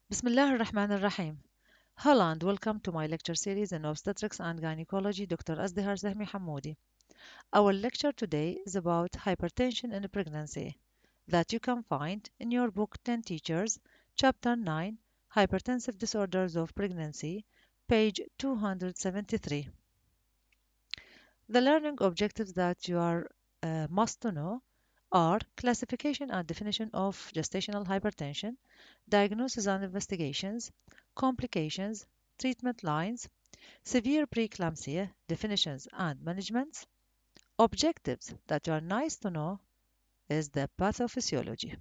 Bismillah ar-Rahman ar-Rahim. Hello and welcome to my lecture series in Obstetrics and Gynecology, Dr. Azdihar Sahmi Hamoodi. Our lecture today is about hypertension in pregnancy that you can find in your book 10 Teachers, Chapter 9, Hypertensive Disorders of Pregnancy, page 273. The learning objectives that you are must to know are classification and definition of gestational hypertension, diagnosis and investigations, complications, treatment lines, severe preeclampsia, definitions and managements. Objectives that are nice to know is the pathophysiology.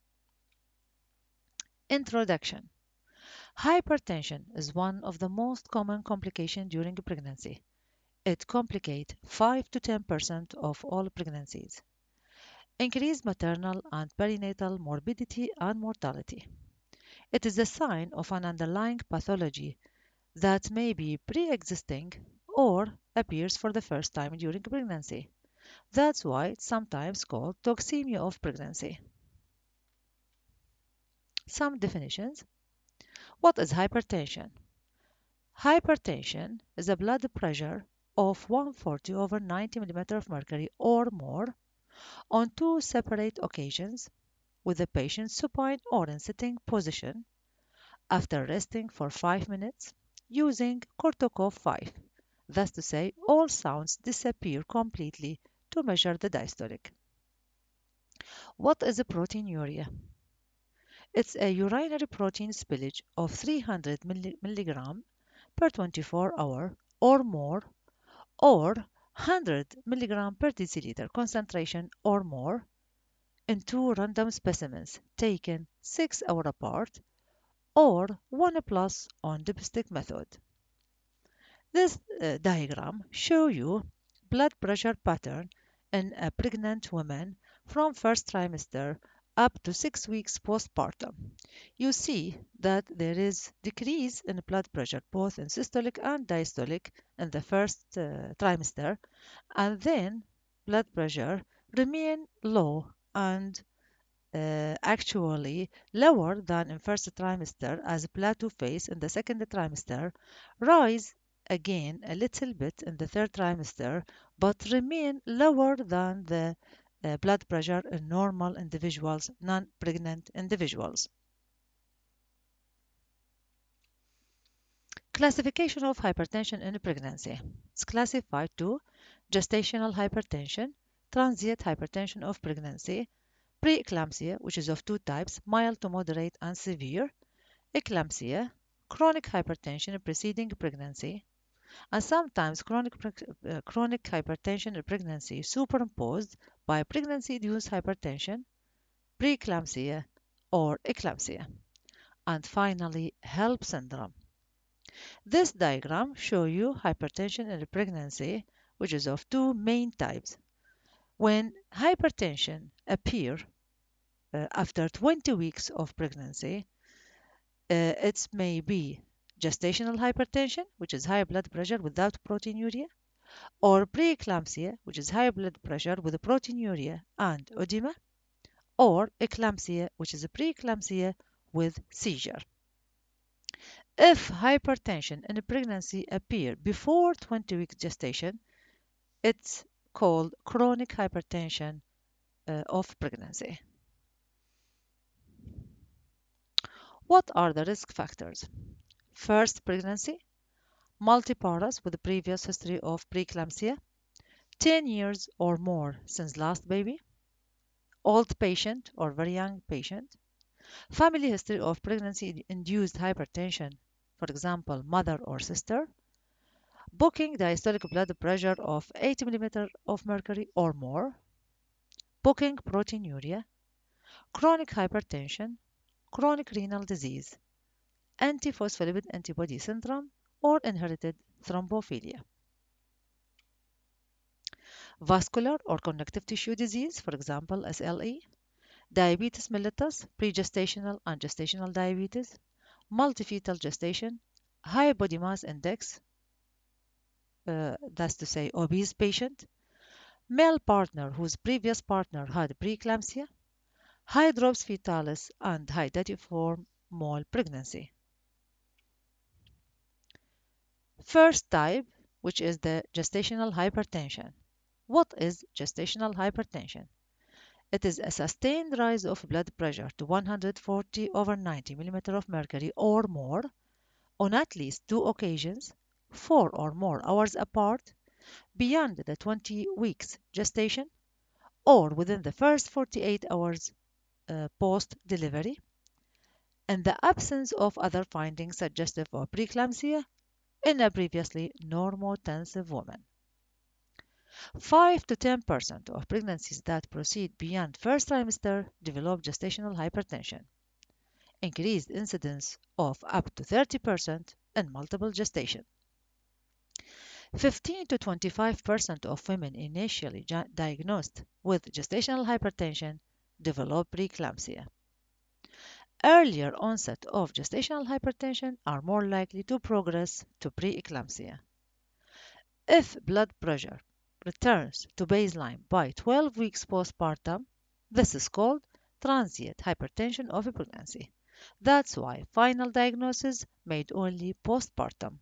Introduction. Hypertension is one of the most common complications during pregnancy. It complicates 5 to 10% of all pregnancies. Increased maternal and perinatal morbidity and mortality. It is a sign of an underlying pathology that may be pre-existing or appears for the first time during pregnancy. That's why it's sometimes called toxemia of pregnancy. Some definitions. What is hypertension? Hypertension is a blood pressure of 140 over 90 mm of mercury or more on two separate occasions with the patient supine or in sitting position after resting for 5 minutes using Kortokov 5. That's to say, all sounds disappear completely to measure the diastolic. What is a proteinuria? It's a urinary protein spillage of 300 mg per 24 hour or more, or 100 mg per deciliter concentration or more in two random specimens taken 6 hours apart, or 1 plus on dipstick method. This diagram shows you blood pressure pattern in a pregnant woman from first trimester up to 6 weeks postpartum. You see that there is decrease in blood pressure both in systolic and diastolic in the first trimester, and then blood pressure remain low and actually lower than in first trimester as plateau phase in the second trimester, rise again a little bit in the third trimester, but remain lower than the blood pressure in normal individuals, non-pregnant individuals. Classification of hypertension in pregnancy. It's classified to gestational hypertension, transient hypertension of pregnancy, preeclampsia, which is of two types, mild to moderate and severe, eclampsia, chronic hypertension preceding pregnancy, and sometimes chronic hypertension in pregnancy superimposed by pregnancy-induced hypertension, preeclampsia, or eclampsia. And finally, HELP syndrome. This diagram shows you hypertension in pregnancy, which is of two main types. When hypertension appears after 20 weeks of pregnancy, it may be gestational hypertension, which is high blood pressure without proteinuria, or preeclampsia, which is high blood pressure with proteinuria and edema, or eclampsia, which is a preeclampsia with seizure. If hypertension in a pregnancy appear before 20 weeks gestation, it's called chronic hypertension of pregnancy. What are the risk factors? First pregnancy, multiparous with a previous history of preeclampsia, 10 years or more since last baby, old patient or very young patient, family history of pregnancy-induced hypertension, for example, mother or sister, booking diastolic blood pressure of 80 mm of mercury or more, booking proteinuria, chronic hypertension, chronic renal disease, antiphospholipid antibody syndrome, or inherited thrombophilia. Vascular or connective tissue disease, for example, SLE, diabetes mellitus, pregestational and gestational diabetes, multifetal gestation, high body mass index, that's to say obese patient, male partner whose previous partner had preeclampsia, high drops fetalis and high datiform mole pregnancy. First type, which is the gestational hypertension. What is gestational hypertension? It is a sustained rise of blood pressure to 140 over 90 millimeter of mercury or more on at least 2 occasions, 4 or more hours apart, beyond the 20 weeks gestation, or within the first 48 hours post-delivery, in the absence of other findings suggestive of preeclampsia in a previously normotensive woman. 5 to 10% of pregnancies that proceed beyond first trimester develop gestational hypertension. Increased incidence of up to 30% in multiple gestation. 15 to 25% of women initially diagnosed with gestational hypertension develop preeclampsia. Earlier onset of gestational hypertension are more likely to progress to preeclampsia. If blood pressure returns to baseline by 12 weeks postpartum, this is called transient hypertension of a pregnancy. That's why final diagnosis made only postpartum.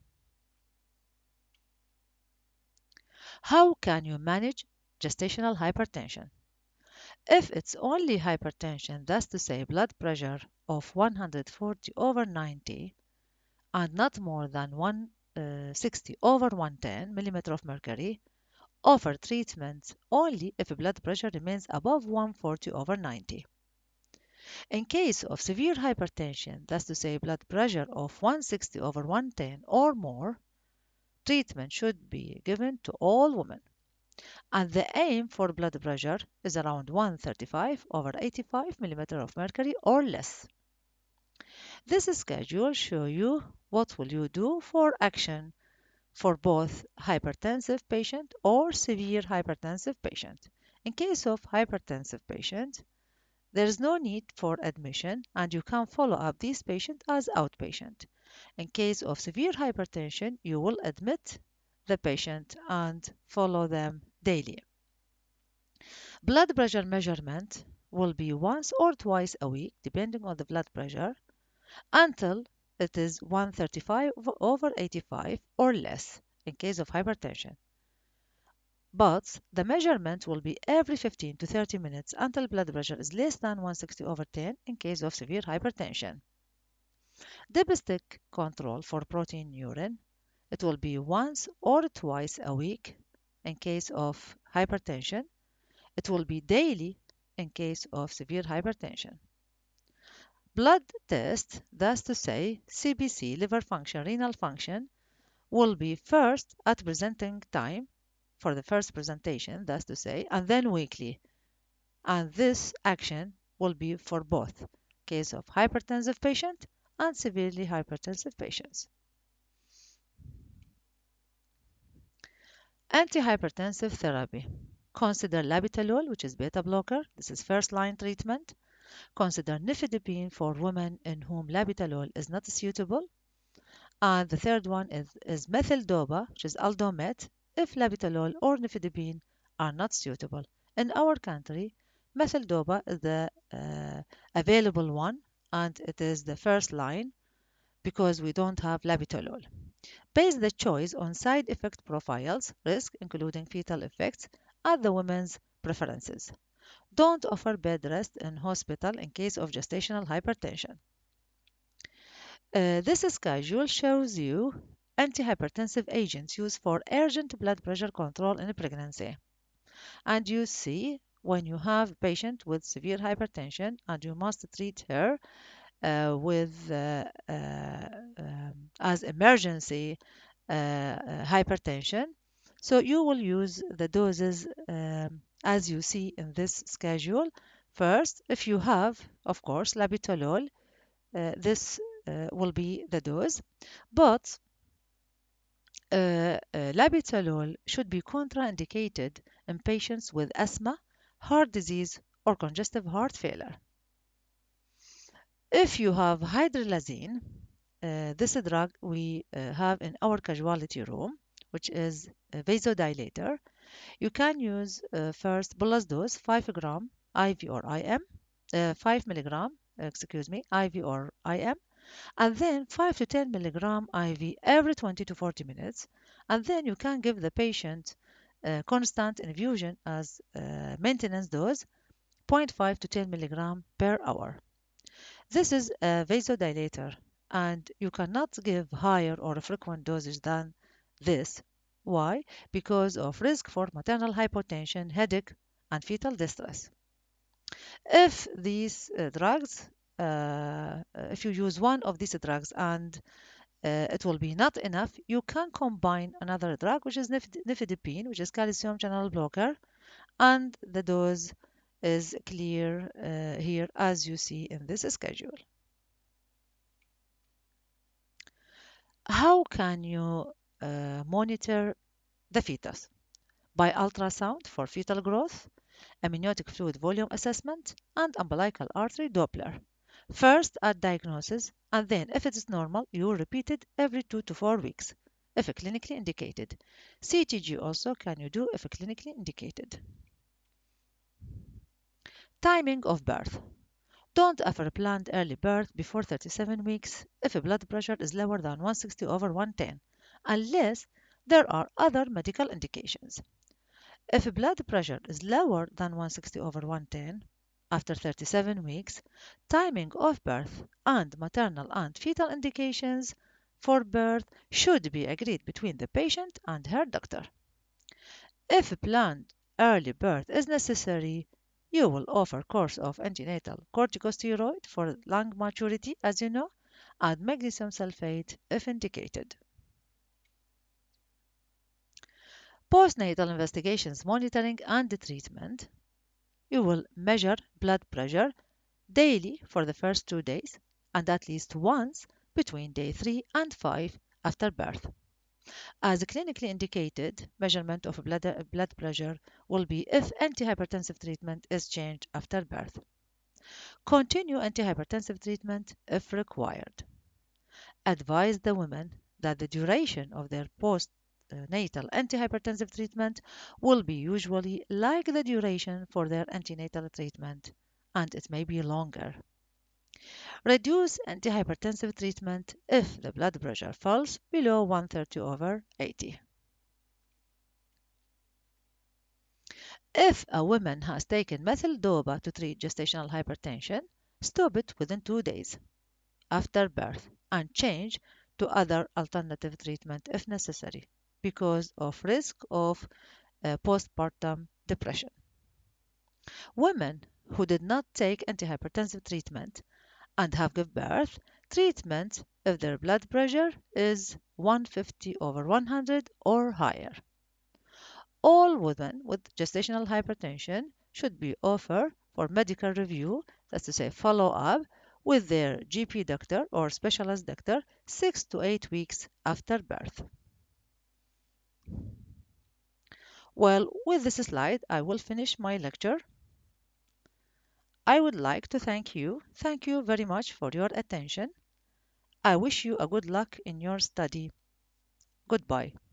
How can you manage gestational hypertension? If it's only hypertension, that's to say blood pressure of 140 over 90 and not more than 160 over 110 millimeter of mercury, offer treatment only if blood pressure remains above 140 over 90. In case of severe hypertension, that's to say blood pressure of 160 over 110 or more, treatment should be given to all women. And the aim for blood pressure is around 135 over 85 millimeter of mercury or less. This schedule shows you what will you do for action for both hypertensive patient or severe hypertensive patient. In case of hypertensive patient, there is no need for admission and you can follow up this patient as outpatient. In case of severe hypertension, you will admit the patient and follow them daily. Blood pressure measurement will be once or twice a week, depending on the blood pressure, until it is 135 over 85 or less in case of hypertension. But the measurement will be every 15 to 30 minutes until blood pressure is less than 160 over 10 in case of severe hypertension. Dipstick control for protein urine, it will be once or twice a week in case of hypertension. It will be daily in case of severe hypertension. Blood test, that's to say CBC, liver function, renal function, will be first at presenting time for the first presentation, that's to say, and then weekly. And this action will be for both case of hypertensive patient and severely hypertensive patients. Antihypertensive therapy. Consider labetalol, which is beta blocker. This is first line treatment. Consider nifedipine for women in whom labetalol is not suitable. And the third one is methyldopa, which is aldomet, if labetalol or nifedipine are not suitable. In our country, methyldopa is the available one, and it is the first line because we don't have labetalol. Base the choice on side effect profiles, risk, including fetal effects, and the women's preferences. Don't offer bed rest in hospital in case of gestational hypertension. This schedule shows you antihypertensive agents used for urgent blood pressure control in pregnancy. And you see when you have a patient with severe hypertension and you must treat her as emergency hypertension. So you will use the doses as you see in this schedule. First, if you have, of course, labetalol, this will be the dose. But labetalol should be contraindicated in patients with asthma, heart disease, or congestive heart failure. If you have hydrolazine, this drug we have in our casualty room, which is a vasodilator. You can use first bolus dose 5 gram IV or IM, 5 milligram IV or IM, and then 5 to 10 milligram IV every 20 to 40 minutes, and then you can give the patient constant infusion as maintenance dose, 0.5 to 10 milligram per hour. This is a vasodilator, and you cannot give higher or frequent dosage than this. Why? Because of risk for maternal hypotension, headache, and fetal distress. If these drugs, if you use one of these drugs and it will be not enough, you can combine another drug, which is nifedipine, which is calcium channel blocker, and the dose is clear here as you see in this schedule. How can you monitor the fetus? By ultrasound for fetal growth, amniotic fluid volume assessment, and umbilical artery Doppler. First at diagnosis, and then if it is normal, you repeat it every 2 to 4 weeks, if clinically indicated. CTG also can you do if clinically indicated. Timing of birth. Don't ever plan early birth before 37 weeks if blood pressure is lower than 160 over 110, unless there are other medical indications. If blood pressure is lower than 160 over 110 after 37 weeks, timing of birth and maternal and fetal indications for birth should be agreed between the patient and her doctor. If planned early birth is necessary, you will offer course of antenatal corticosteroid for lung maturity, as you know, and magnesium sulfate if indicated. Postnatal investigations, monitoring, and treatment. You will measure blood pressure daily for the first 2 days and at least once between day 3 and 5 after birth. As clinically indicated, measurement of blood pressure will be if antihypertensive treatment is changed after birth. Continue antihypertensive treatment if required. Advise the women that the duration of their postnatal antihypertensive treatment will be usually like the duration for their antenatal treatment, and it may be longer. Reduce antihypertensive treatment if the blood pressure falls below 130 over 80. If a woman has taken methyl dopa to treat gestational hypertension, stop it within 2 days after birth and change to other alternative treatment if necessary because of risk of postpartum depression. Women who did not take antihypertensive treatment and have given birth, treatment if their blood pressure is 150 over 100 or higher. All women with gestational hypertension should be offered for medical review, that's to say follow-up, with their GP doctor or specialist doctor 6 to 8 weeks after birth. Well, with this slide, I will finish my lecture. I would like to thank you. Thank you very much for your attention. I wish you a good luck in your study. Goodbye.